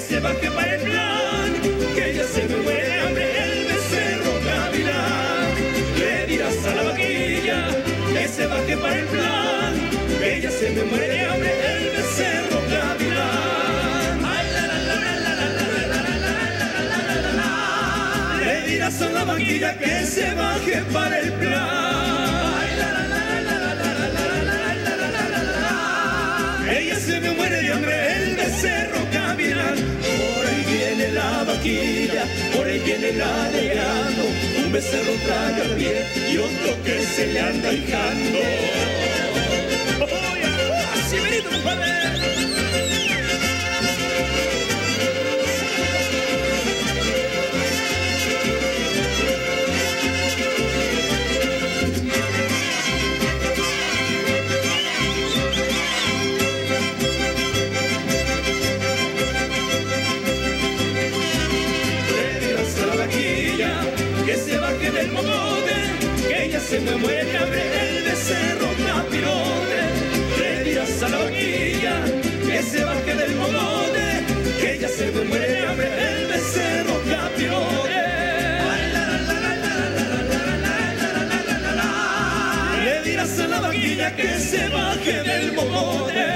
se baje para el plan, que ya se me muere de hambre el becerro gavilán. Le dirás a la vaquilla que se baje para el plan, que ya se me muere de hambre el becerro gavilán. Ay, la, la, la, la, la, la, la, la, la. Le dirás a la vaquilla que se baje para el plan. Ay, la, la, la, la, la, la, la, la, la, la, la. Ella se me muere de hambre el becerro gavilán. Por ahí viene la vaquilla, por ahí viene la alegrando. Un becerro traga bien y otro que se le anda hijando. ¡Así venito, compadre! Del mogote, que ella se me muere de hambre el becerro capirote. Le dirás a la vaquilla que se baje del mogote, que ella se me muere de hambre el becerro capirote. Le dirás a la vaquilla que se baje del mogote.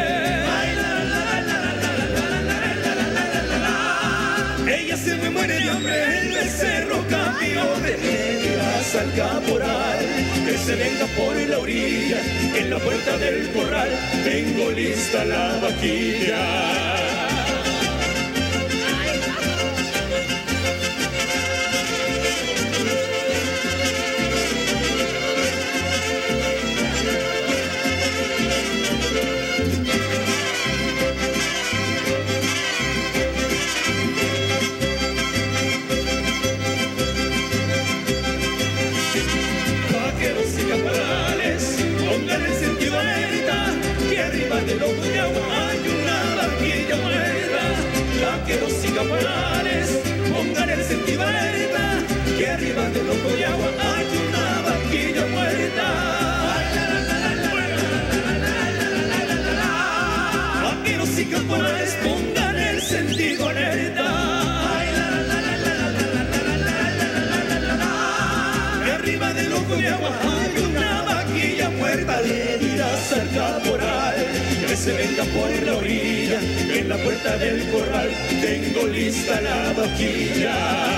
Ella se me muere de hambre el becerro capirote. Al caporal, que se venga por la orilla, en la puerta del corral tengo lista la vaquilla. Del ojo de agua hay una vaquilla muerta. Vaqueros y caporales, pongan el sentido alerta, que arriba del ojo de agua hay una vaquilla muerta. Vaqueros y caporales, pongan el sentido alerta, que arriba del ojo de agua hay una vaquilla muerta. Le dirás al caporal que se venga por la orilla, en la puerta del corral tengo lista la vaquilla.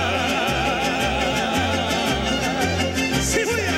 ¡Sí,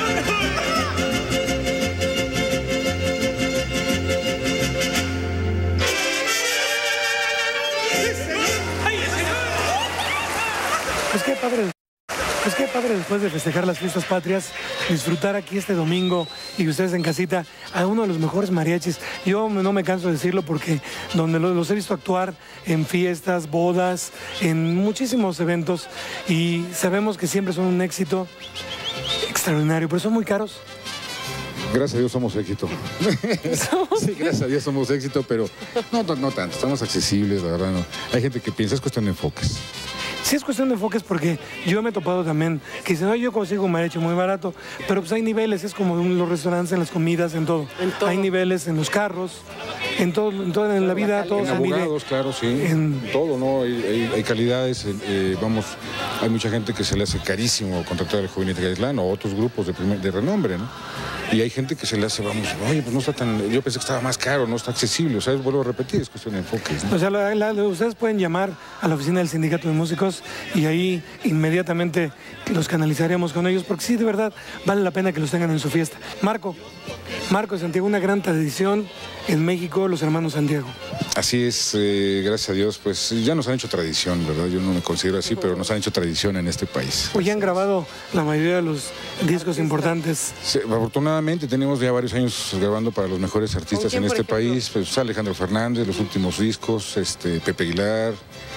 Pues qué padre después de festejar las fiestas patrias, disfrutar aquí este domingo y ustedes en casita a uno de los mejores mariachis. Yo no me canso de decirlo porque donde los he visto actuar en fiestas, bodas, en muchísimos eventos y sabemos que siempre son un éxito extraordinario, pero son muy caros. Gracias a Dios somos éxito. Sí, gracias a Dios somos éxito, pero no tanto, estamos accesibles, la verdad. No. Hay gente que piensa, es cuestión de enfoques. Sí, es cuestión de enfoques porque yo me he topado también que dicen, no, yo consigo un mariachi muy barato, pero pues hay niveles, es como en los restaurantes, en las comidas, en todo. Hay niveles en los carros, en todo en la vida, todo en se abogados, mide. claro, sí, en todo, ¿no? Hay calidades, vamos, hay mucha gente que se le hace carísimo contratar al Juvenil Gavilán o otros grupos de renombre, ¿no? Y hay gente que se le hace, vamos, oye, pues no está tan, yo pensé que estaba más caro, no está accesible, o sea, vuelvo a repetir, es cuestión de enfoques, ¿no? O sea, ustedes pueden llamar a la oficina del Sindicato de Músicos y ahí inmediatamente los canalizaremos con ellos, porque sí, de verdad, vale la pena que los tengan en su fiesta. Marco de Santiago, una gran tradición en México, los hermanos Santiago. Así es, gracias a Dios, pues ya nos han hecho tradición, ¿verdad? Yo no me considero así, pero nos han hecho tradición en este país. Hoy han grabado la mayoría de los discos importantes. Sí, afortunadamente tenemos ya varios años grabando para los mejores artistas en este país. Pues Alejandro Fernández, los últimos discos, Pepe Aguilar,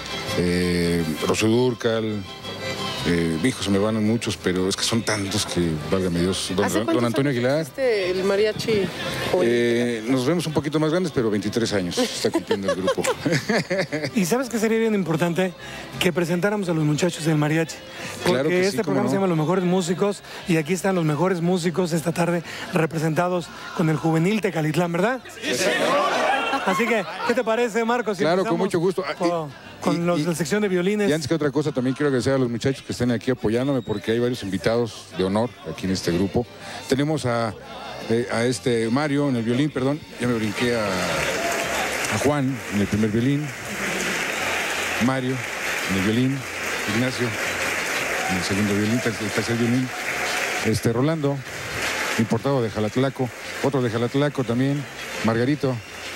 Rocío Dúrcal. Hijos, se me van muchos, pero es que son tantos que, válgame Dios. Don Antonio Aguilar. El mariachi. Nos vemos un poquito más grandes, pero 23 años está cumpliendo el grupo. Y sabes que sería bien importante que presentáramos a los muchachos del mariachi. Porque claro que este sí, programa se llama Los Mejores Músicos y aquí están los mejores músicos esta tarde representados con el Juvenil Tecalitlán, ¿verdad? ¡Sí, señor! Así que, ¿qué te parece, Marcos? Si Claro, con empezamos mucho gusto. Con la sección de violines. Y antes que otra cosa, también quiero agradecer a los muchachos que estén aquí apoyándome, porque hay varios invitados de honor aquí en este grupo. Tenemos a Mario en el violín, perdón, ya me brinqué a Juan en el primer violín, Mario en el violín, Ignacio en el segundo violín, el tercer violín, Rolando, importado de Jalatlaco, otro de Jalatlaco también, Margarito.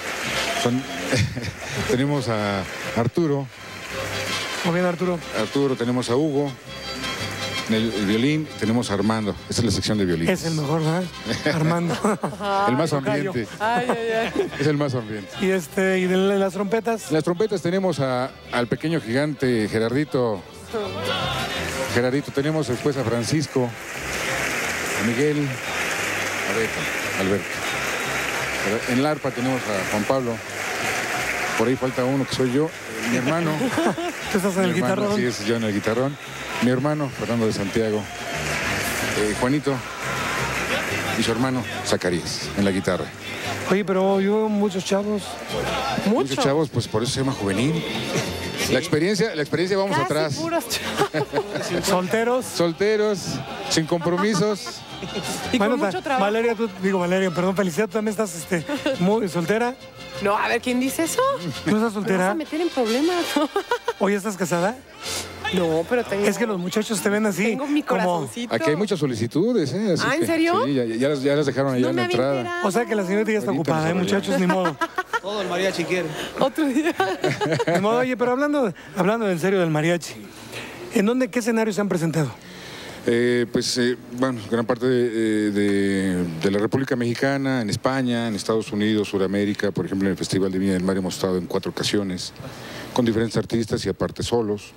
Tenemos a Arturo. Muy bien, Arturo. Arturo, tenemos a Hugo. En el violín tenemos a Armando. Esa es la sección de violín. Es el mejor, ¿verdad? Armando. El más ambiente. Es el más ambiente. ¿Y de las trompetas? En las trompetas tenemos al pequeño gigante Gerardito. Tenemos después a Francisco, a Miguel, a Alberto. En la arpa tenemos a Juan Pablo. Por ahí falta uno que soy yo, mi hermano. ¿Tú estás en el guitarrón? Sí, es yo en el guitarrón. Mi hermano, Fernando de Santiago. Juanito y su hermano, Zacarías, en la guitarra. Oye, pero yo veo muchos chavos. Muchos chavos, pues por eso se llama juvenil. La experiencia vamos Casi atrás. puros chavos. Solteros. Sin compromisos. Y con mucho trabajo. Valeria, perdón, Felicidad, ¿tú también estás muy soltera? No, a ver, ¿quién dice eso? ¿Tú estás Me vas soltera? a meter en problemas. ¿O ya estás casada? No, pero tengo... Es que los muchachos te ven así. Tengo mi como... corazoncito. Aquí hay muchas solicitudes, ¿eh? Así ¿en serio? Sí, ya las dejaron allá No en me la había entrada. enterado. O sea que la señorita ya está Ahorita ocupada, nos muchachos, ni modo. Todo el mariachi quiere. Otro día. Ni modo. Oye, pero hablando en serio del mariachi, qué escenarios se han presentado? Bueno, gran parte de la República Mexicana, en España, en Estados Unidos, Sudamérica, por ejemplo, en el Festival de Viña del Mar hemos estado en 4 ocasiones, con diferentes artistas y aparte solos.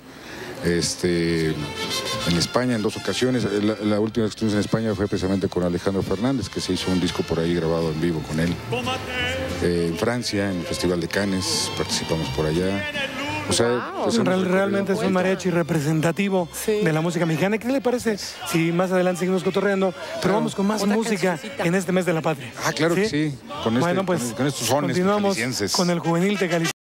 En España en 2 ocasiones, la última que estuvimos en España fue precisamente con Alejandro Fernández, que se hizo un disco por ahí grabado en vivo con él. En Francia, en el Festival de Cannes, participamos por allá. O sea, pues realmente es un mariachi representativo de la música mexicana. ¿Qué le parece si más adelante seguimos cotorreando? Pero vamos con más Otra música cancioncita. En este mes de la patria. claro que sí, con estos sones continuamos jaliscienses. con el juvenil tecalicense.